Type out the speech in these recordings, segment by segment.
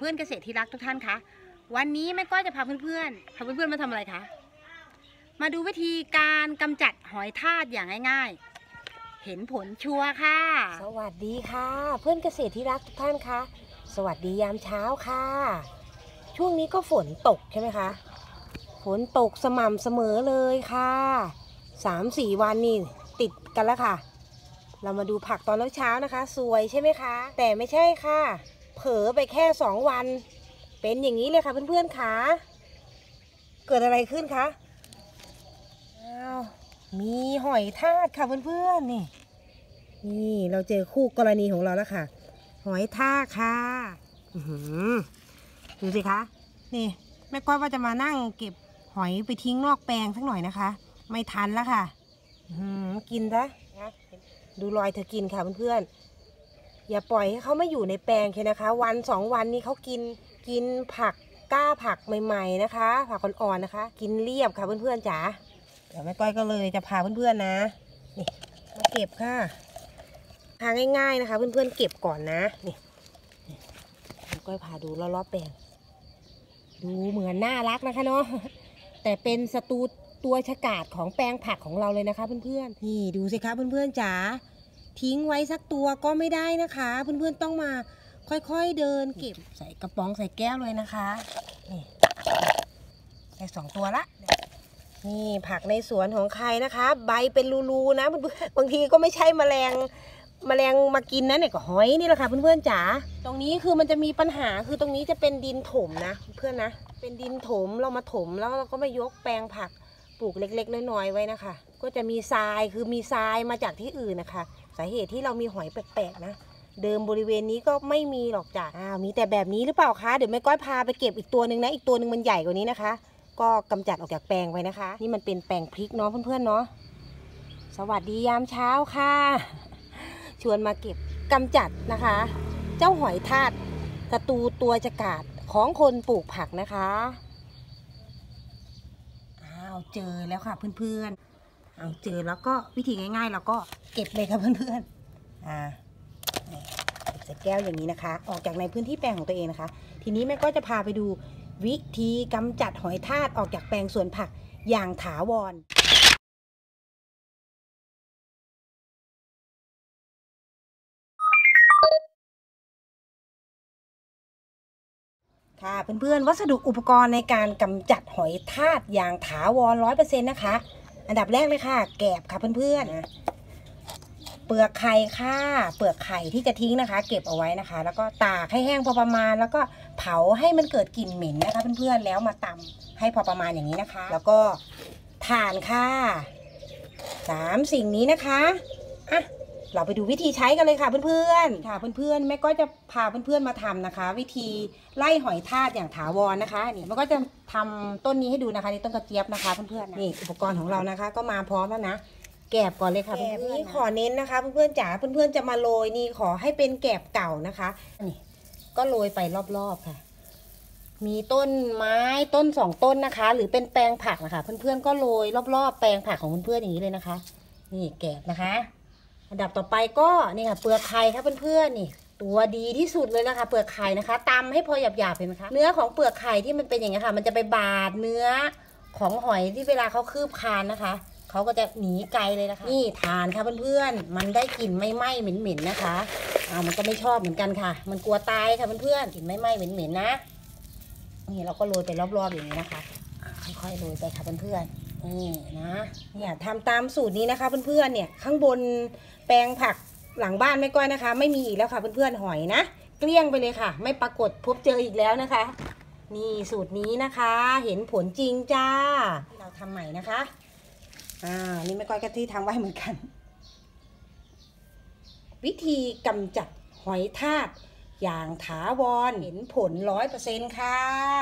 พื่อนเกษตรที่รักทุกท่านคะวันนี้แม่ก้อยจะพาเพื่อนๆมาทำอะไรคะมาดูวิธีการกำจัดหอยทากอย่างง่ายๆเห็นผลชัวร์ค่ะสวัสดีค่ะเพื่อนเกษตรที่รักทุกท่านคะสวัสดียามเช้าค่ะช่วงนี้ก็ฝนตกใช่ไหมคะฝนตกสม่ำเสมอเลยค่ะ3-4 วันนี่ติดกันแล้วค่ะเรามาดูผักตอนเช้านะคะสวยใช่ไหมคะแต่ไม่ใช่ค่ะเผลอไปแค่2 วันเป็นอย่างนี้เลยค่ะเพื่อนๆค่ะเกิดอะไรขึ้นคะอ้าวมีหอยทากค่ะเพื่อนๆนี่เราเจอคู่กรณีของเราแล้วค่ะหอยทากค่ะดูสิคะนี่แม่ก้อยว่าจะมานั่งเก็บหอยไปทิ้งนอกแปลงสักหน่อยนะคะไม่ทันแล้วค่ะกินซะดูรอยเธอกินค่ะเพื่อนๆอย่าปล่อยให้เขาไม่อยู่ในแปลงแค่นะคะ1-2 วันนี้เขากินผักก้าผักใหม่ๆนะคะผักอ่อนๆนะคะกินเรียบค่ะเพื่อนๆจ๋าเดี๋ยวแม่ก้อยก็เลยจะพาเพื่อนๆนะนี่มาเก็บค่ะทางง่ายๆนะคะเพื่อนๆเก็บก่อนนะนี่แม่ก้อยพาดูรอบๆแปลงดูเหมือนน่ารักนะคะเนาะแต่เป็นศัตรูตัวฉกาจของแปลงผักของเราเลยนะคะเพื่อนๆนี่ดูสิคะเพื่อนๆจ๋าทิ้งไว้สักตัวก็ไม่ได้นะคะเพื่อนๆต้องมาค่อยๆเดินเก็บใส่กระป๋องใส่แก้วเลยนะคะนี่ได้2 ตัวละนี่ผักในสวนของใครนะคะใบเป็นรูๆนะบางทีก็ไม่ใช่แมลงมากินนะเนี่ยก็หอยนี่แหละค่ะเพื่อนๆจ๋าตรงนี้คือมันจะมีปัญหาคือตรงนี้จะเป็นดินถมนะเพื่อนนะเป็นดินถมเรามาถมแล้วเราก็มายกแปลงผักปลูกเล็กๆน้อยๆไว้นะคะก็จะมีทรายคือมีทรายมาจากที่อื่นนะคะสาเหตุที่เรามีหอยแปลกๆนะเดิมบริเวณนี้ก็ไม่มีหรอกจ้ะมีแต่แบบนี้หรือเปล่าคะเดี๋ยวแม่ก้อยพาไปเก็บอีกตัวหนึ่งนะอีกตัวหนึ่งมันใหญ่กว่านี้นะคะก็กำจัดออกจากแปลงไว้นะคะนี่มันเป็นแปลงพริกเนาะเพื่อนๆเนาะสวัสดียามเช้าค่ะชวนมาเก็บกำจัดนะคะเจ้าหอยทากศัตรูตัวฉกาจของคนปลูกผักนะคะเจอแล้วค่ะเพื่อนๆเจอแล้วก็วิธีง่ายๆเราก็เก็บเลยค่ะเพื่อนๆเก็บใส่แก้วอย่างนี้นะคะออกจากในพื้นที่แปลงของตัวเองนะคะทีนี้แม่ก็จะพาไปดูวิธีกำจัดหอยทากออกจากแปลงสวนผักอย่างถาวรค่ะเพื่อนๆวัสดุอุปกรณ์ในการกำจัดหอยทากอย่างถาวร100%นะคะอันดับแรกเลยค่ะแกบค่ะเพื่อนๆเปลือกไข่ค่ะเปลือกไข่ที่จะทิ้งนะคะเก็บเอาไว้นะคะแล้วก็ตากให้แห้งพอประมาณแล้วก็เผาให้มันเกิดกลิ่นเหม็นนะคะเพื่อนๆแล้วมาตำให้พอประมาณอย่างนี้นะคะแล้วก็ถ่านค่ะ3 สิ่งนี้นะคะเราไปดูวิธีใช้กันเลยค่ะเพื่อนๆค่ะเพื่อนๆแม่ก็จะพาเพื่อนๆมาทำนะคะวิธีไล่หอยทากอย่างถาวรนะคะนี่แม่ก็จะทำต้นนี้ให้ดูนะคะนี่ต้นกระเจี๊ยบนะคะเพื่อนๆนี่อุปกรณ์ของเรานะคะก็มาพร้อมแล้วนะแกบก่อนเลยค่ะเพื่อนๆนี่ขอเน้นนะคะเพื่อนๆจ๋าเพื่อนๆจะมาโรยนี่ขอให้เป็นแกบเก่านะคะนี่ก็โรยไปรอบๆค่ะมีต้นไม้ต้น2 ต้นนะคะหรือเป็นแปลงผักนะคะเพื่อนๆก็โรยรอบๆแปลงผักของเพื่อนๆอย่างนี้เลยนะคะนี่แกบนะคะอันดับต่อไปก็นี่ค่ะเปลือกไข่ค่ะเพื่อนๆนี่ตัวดีที่สุดเลยนะคะเปลือกไข่นะคะตำให้พอหยาบๆเห็นไหมคะเนื้อของเปลือกไข่ที่มันเป็นอย่างนี้ค่ะมันจะไปบาดเนื้อของหอยที่เวลาเขาคืบคานนะคะเขาก็จะหนีไกลเลยนะคะนี่ทานค่ะเพื่อนๆมันได้กลิ่นไม่ไหม้เหม็นๆนะคะมันก็ไม่ชอบเหมือนกันค่ะมันกลัวตายค่ะเพื่อนๆกลิ่นไม่ไหม้เหม็นๆนะนี่เราก็โรยไปรอบๆอย่างนี้นะคะค่อยๆโรยไปค่ะเพื่อนๆนี่นะเนี่ยทำตามสูตรนี้นะคะเพื่อนๆเนี่ยข้างบนแปลงผักหลังบ้านแม่ก้อยนะคะไม่มีอีกแล้วค่ะเพื่อนๆหอยนะเกลี้ยงไปเลยค่ะไม่ปรากฏพบเจออีกแล้วนะคะนี่สูตรนี้นะคะเห็นผลจริงจ้าเราทำใหม่นะคะนี่แม่ก้อยก็ที่ทำไว้เหมือนกันวิธีกำจัดหอยทากอย่างถาวรเห็นผล100%ค่ะ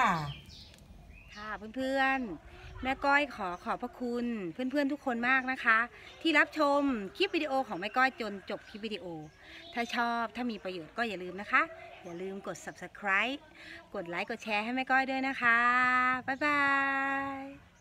เพื่อนๆแม่ก้อยขอบพระคุณเพื่อนๆทุกคนมากนะคะที่รับชมคลิปวิดีโอของแม่ก้อยจนจบคลิปวิดีโอถ้าชอบถ้ามีประโยชน์ก็อย่าลืมนะคะอย่าลืมกด Subscribe กดไลค์กดแชร์ให้แม่ก้อยด้วยนะคะบ๊ายบาย